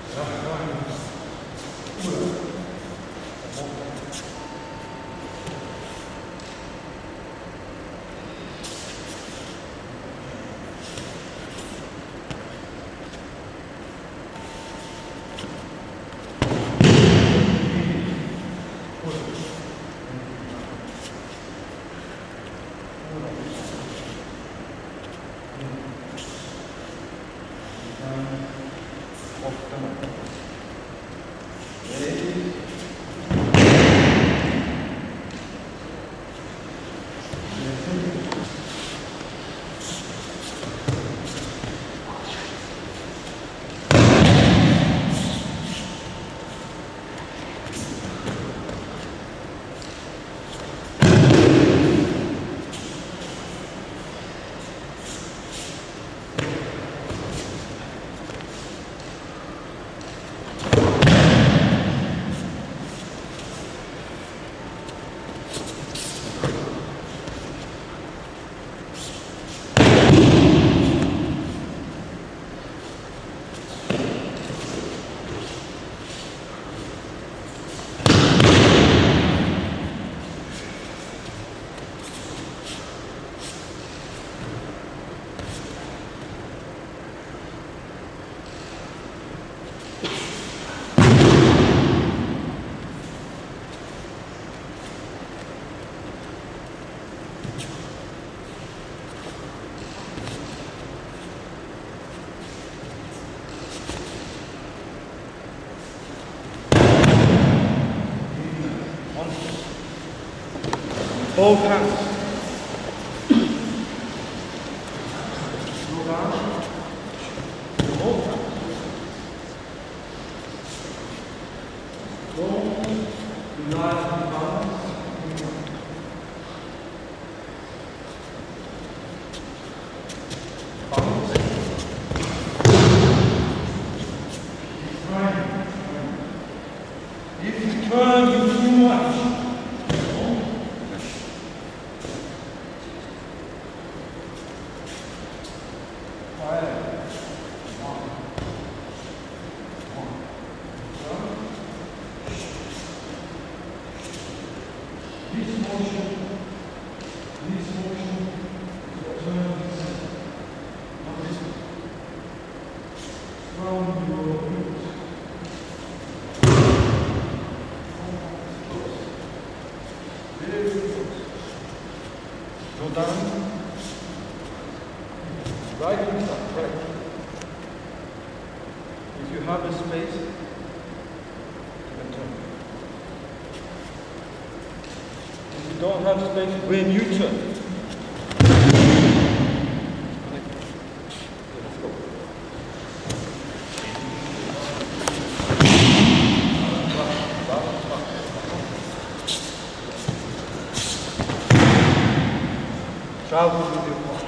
Both hands. Slow down. Both hands. Don't rely on the balance. Balance. If you turn you too much, go down, right inside, right. If you have a space, you can turn. If you don't have space, when you turn, travel with your partner.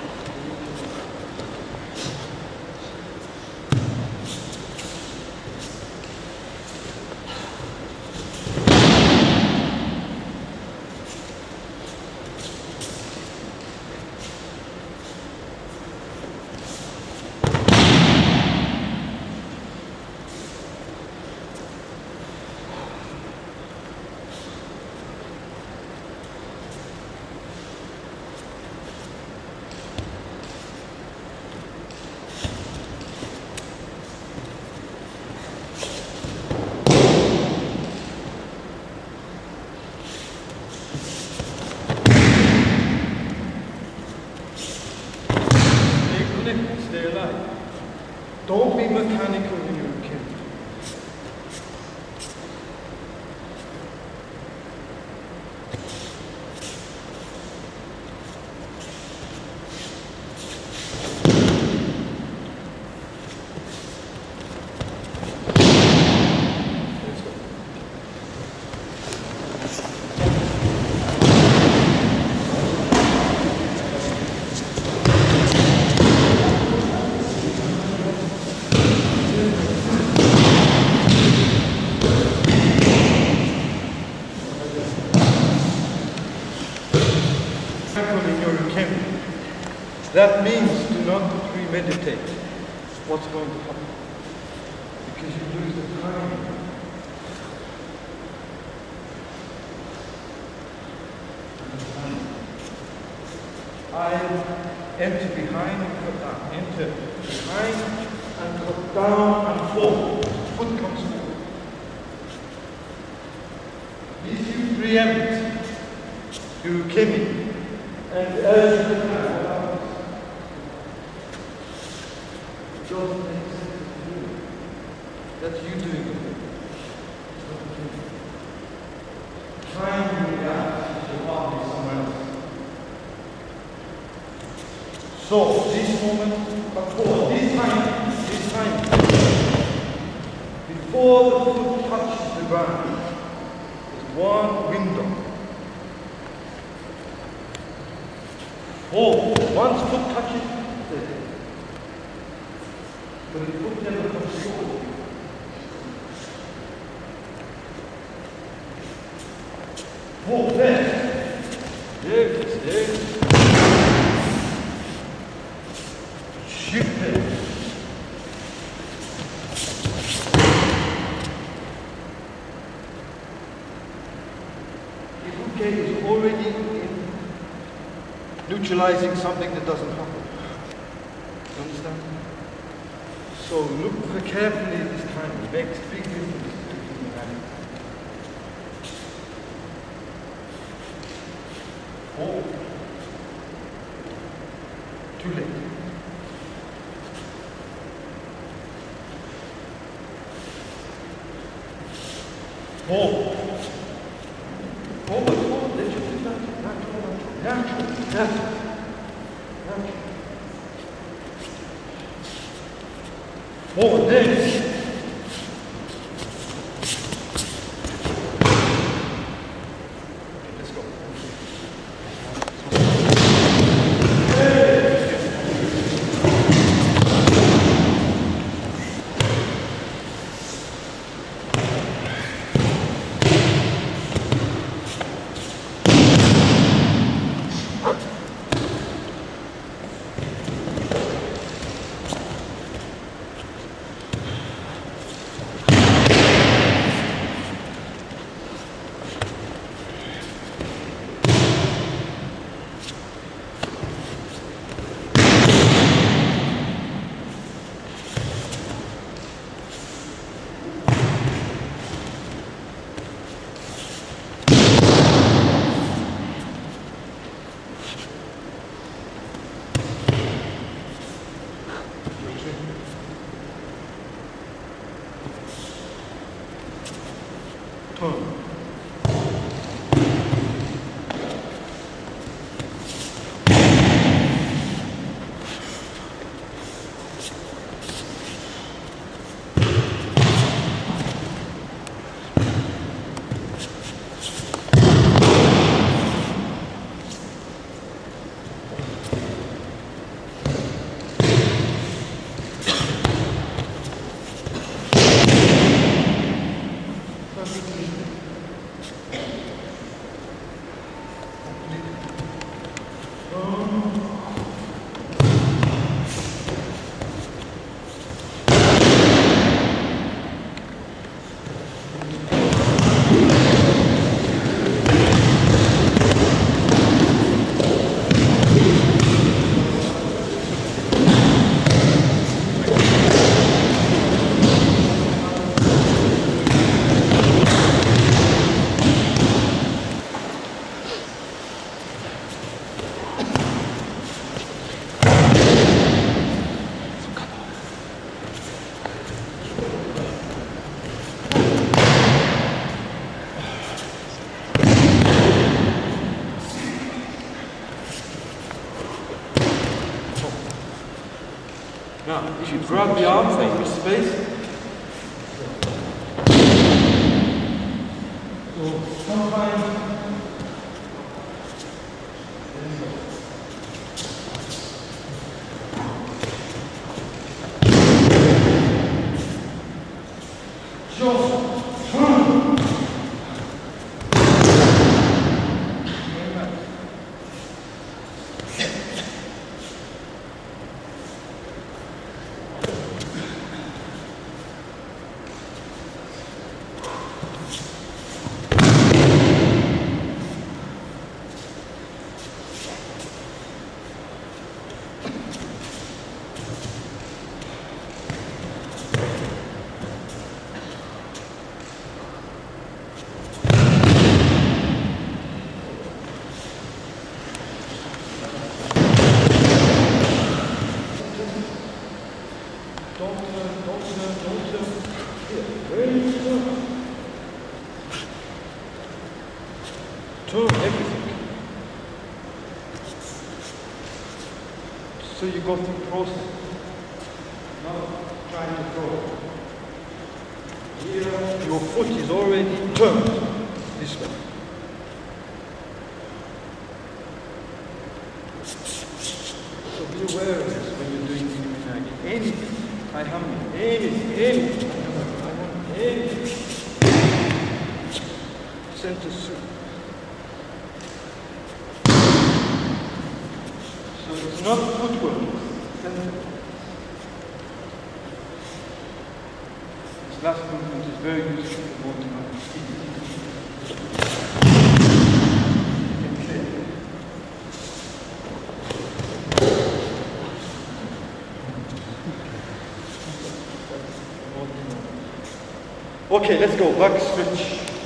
Stay alive. Don't be mechanical when you're a kid. That means do not premeditate what's going to happen. You because you lose the time. I enter behind and cut down, enter behind and cut down and forward. Foot comes forward. These you preempt, you came in, and as you come out, it doesn't make sense to do it. That's you doing it. It's not doing it. Trying to react to what is somewhere else. So, this moment, before, this time, before the foot touches the ground, there's one window. Oh, once foot touches, that's it. But the foot never comes forward. Oh, there. There. Shift it. The foot gate is already in neutralizing something that doesn't happen. You understand? So look very carefully this time. It makes big difference to the humanity. Oh. Too late. Forward. Forward. Let your feet natural. Forward, there. Let's go. Turn. Now, if you grab the arms, make your space. Sometimes So you go through process. Not trying to throw. Here, your foot is already turned this way. So be aware of this when you're doing Illuminati. Anything. I have anything. Center soup. So it's not footwork, it's center. This last movement is very useful for motor speed. Okay, let's go, back switch.